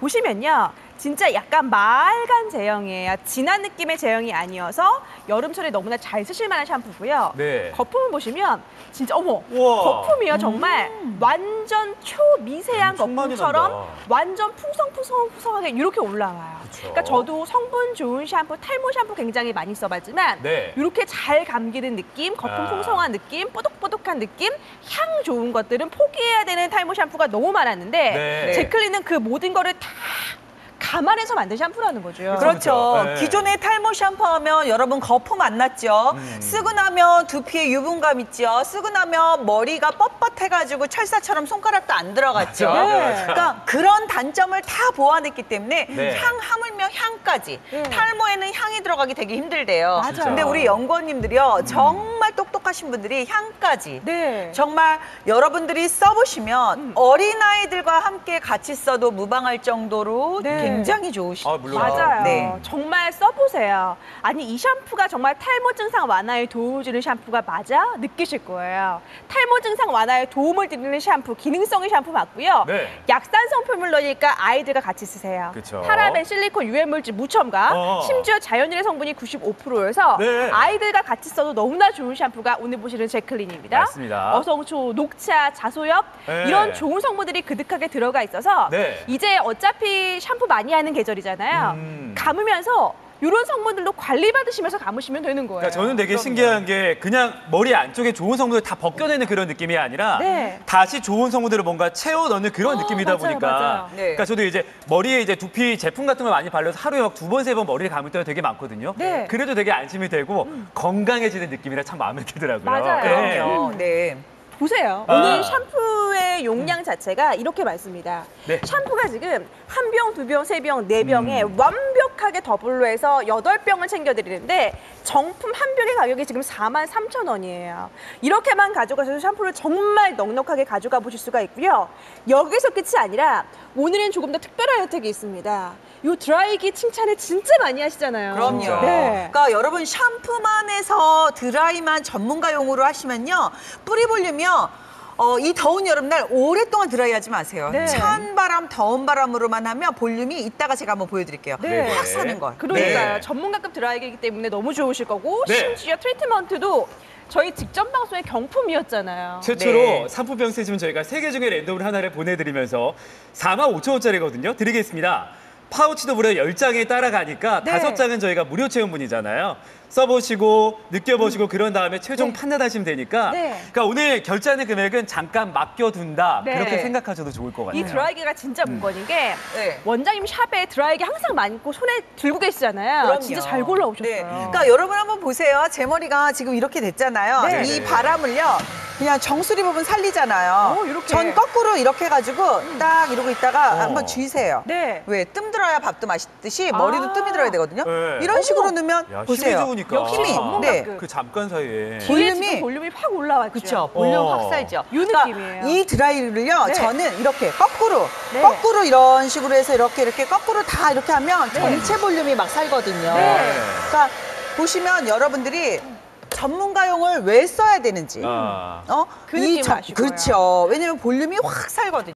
보시면요. 진짜 약간 맑은 제형이에요. 진한 느낌의 제형이 아니어서 여름철에 너무나 잘 쓰실 만한 샴푸고요. 네. 거품을 보시면 진짜 어머 우와. 거품이요. 정말 완전 초미세한 거품처럼 난다. 완전 풍성하게 이렇게 올라와요. 그쵸. 그러니까 저도 성분 좋은 샴푸, 탈모 샴푸 굉장히 많이 써봤지만 네. 이렇게 잘 감기는 느낌, 거품 풍성한 느낌, 뽀득뽀득한 느낌, 향 좋은 것들은 포기해야 되는 탈모 샴푸가 너무 많았는데 네. 제클린은 그 모든 거를 다 감안해서 만든 샴푸라는 거죠. 그렇죠. 네. 기존의 탈모 샴푸하면 여러분 거품 안 났죠. 쓰고 나면 두피에 유분감 있죠. 쓰고 나면 머리가 뻣뻣해가지고 철사처럼 손가락도 안 들어갔죠. 맞아. 그러니까 그런 단점을 다 보완했기 때문에 네. 향 하물며 향까지. 네. 탈모에는 향이 들어가기 되게 힘들대요. 맞아요. 근데 우리 연구원님들이요. 정말 똑똑하신 분들이 향까지. 네. 정말 여러분들이 써보시면 어린아이들과 함께 같이 써도 무방할 정도로 네. 굉장히 좋으시죠. 아, 물론. 맞아요. 네. 정말 써보세요. 아니 이 샴푸가 정말 탈모 증상 완화에 도움을 주는 샴푸가 맞아? 느끼실 거예요. 탈모 증상 완화에 도움을 드리는 샴푸, 기능성의 샴푸 맞고요. 네. 약산성 표물러니까 아이들과 같이 쓰세요. 그쵸. 파라벤, 실리콘, 유해물질 무첨가, 심지어 자연유래 성분이 95%여서 네. 아이들과 같이 써도 너무나 좋은 샴푸가 오늘 보시는 제클린입니다. 맞습니다. 어성초, 녹차, 자소엽 네. 이런 좋은 성분들이 그득하게 들어가 있어서 네. 이제 어차피 샴푸 많이 하는 계절이잖아요. 감으면서 이런 성분들로 관리받으시면서 감으시면 되는 거예요. 그러니까 저는 되게 신기한 게 그냥 머리 안쪽에 좋은 성분을 다 벗겨내는 그런 느낌이 아니라 네. 다시 좋은 성분들을 뭔가 채워 넣는 그런 느낌이다 맞아요, 보니까 맞아요. 네. 그러니까 저도 이제 머리에 이제 두피 제품 같은 걸 많이 발라서 하루에 막 2번, 3번 머리를 감을 때가 되게 많거든요. 네. 그래도 되게 안심이 되고 건강해지는 느낌이라 참 마음에 들더라고요. 맞아요. 네. 그럼요. 네. 보세요. 아. 오늘 샴푸의 용량 자체가 이렇게 많습니다. 네. 샴푸가 지금 한 병, 두 병, 세 병, 네 병에 완벽하게 더블로 해서 8병을 챙겨드리는데 정품 한 병의 가격이 지금 43,000원이에요. 이렇게만 가져가셔서 샴푸를 정말 넉넉하게 가져가 보실 수가 있고요. 여기서 끝이 아니라 오늘은 조금 더 특별한 혜택이 있습니다. 이 드라이기 칭찬을 진짜 많이 하시잖아요. 그럼요. 네. 그러니까 여러분 샴푸만 해서 드라이만 전문가용으로 하시면요. 뿌리 볼륨이요. 이 더운 여름날 오랫동안 드라이하지 마세요. 네. 찬 바람, 더운 바람으로만 하면 볼륨이 이따가 제가 한번 보여드릴게요. 네. 확 사는 걸. 그러니까요. 네. 전문가급 드라이기이기 때문에 너무 좋으실 거고 네. 심지어 트리트먼트도 저희 직전 방송의 경품이었잖아요. 최초로 네. 상품병 쓰시면 저희가 3개 중에 랜덤으로 하나를 보내드리면서 45,000원짜리거든요. 드리겠습니다. 파우치도 무려 10장에 따라가니까 네. 5장은 저희가 무료 체험분이잖아요. 써보시고 느껴보시고 그런 다음에 최종 네. 판단하시면 되니까 네. 그러니까 오늘 결제하는 금액은 잠깐 맡겨둔다. 네. 그렇게 생각하셔도 좋을 것 같아요. 이 드라이기가 진짜 문건인 게 네. 원장님 샵에 드라이기 항상 많고 손에 들고 계시잖아요. 그럼요. 진짜 잘 골라오셨어요. 네. 그러니까 여러분 한번 보세요. 제 머리가 지금 이렇게 됐잖아요. 네. 이 바람을요. 그냥 정수리 부분 살리잖아요. 이렇게. 전 거꾸로 이렇게 해가지고 딱 이러고 있다가 한번 쥐세요. 네. 왜? 뜸 들어야 밥도 맛있듯이 머리도 뜸이 들어야 되거든요. 네. 이런 식으로 넣으면 야, 보세요. 힘이 좋으니까. 역시 힘이. 전문가급. 네. 그 잠깐 사이에. 뒤에 볼륨이- 지금 볼륨이 확 올라왔죠. 그렇죠. 볼륨 어. 확 살죠. 이 느낌이에요. 이 드라이를요. 네. 저는 이렇게 거꾸로, 네. 거꾸로 이런 식으로 해서 이렇게 거꾸로 다 이렇게 하면 전체 볼륨이 막 살거든요. 네. 그러니까 보시면 여러분들이 전문가용을 왜 써야 되는지. 아. 그 느낌을 아실 거예요. 그렇죠. 왜냐면 볼륨이 확 살거든요.